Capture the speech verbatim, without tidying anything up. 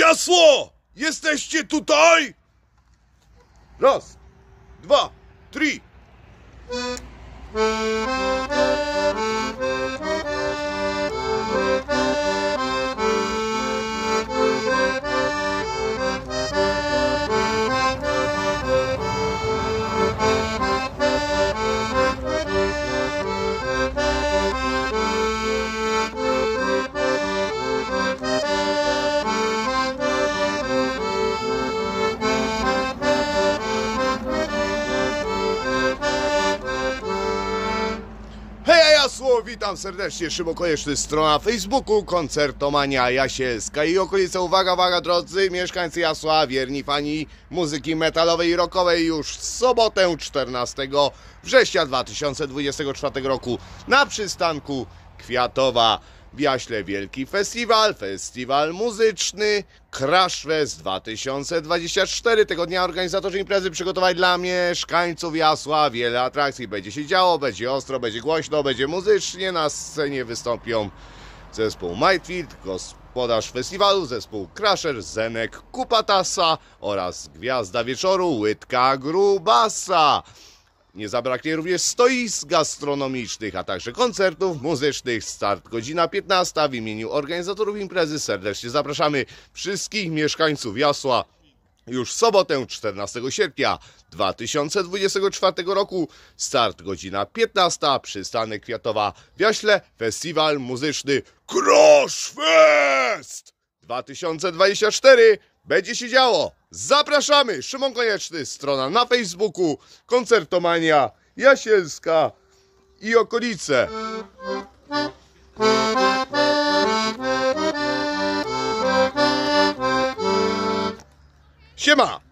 Jasło! Jesteście tutaj? Raz, dwa, trzy. Hej, Jasło, witam serdecznie, Szymon Konieczny, strona Facebooku, Koncertomania Jasielska i okolice. Uwaga, uwaga, drodzy mieszkańcy Jasła, wierni fani muzyki metalowej i rockowej, już w sobotę czternastego września dwa tysiące dwudziestego czwartego roku na przystanku Kwiatowa w Jaśle wielki festiwal, festiwal muzyczny Crash Fest dwa tysiące dwudziesty czwarty. Tego dnia organizatorzy imprezy przygotowali dla mieszkańców Jasła wiele atrakcji. Będzie się działo, będzie ostro, będzie głośno, będzie muzycznie. Na scenie wystąpią zespół Mightfield, gospodarz festiwalu, zespół Crusher, Zenek Kupatasa oraz gwiazda wieczoru Łydka Grubasa. Nie zabraknie również stoisk gastronomicznych, a także koncertów muzycznych. Start godzina piętnasta. W imieniu organizatorów imprezy serdecznie zapraszamy wszystkich mieszkańców Jasła już w sobotę czternastego sierpnia dwa tysiące dwudziestego czwartego roku. Start godzina piętnasta. Przystanek Kwiatowa w Jaśle. Festiwal muzyczny Crash Fest dwa tysiące dwudziesty czwarty. Będzie się działo. Zapraszamy! Szymon Konieczny, strona na Facebooku, Koncertomania Jasielska i okolice. Siema!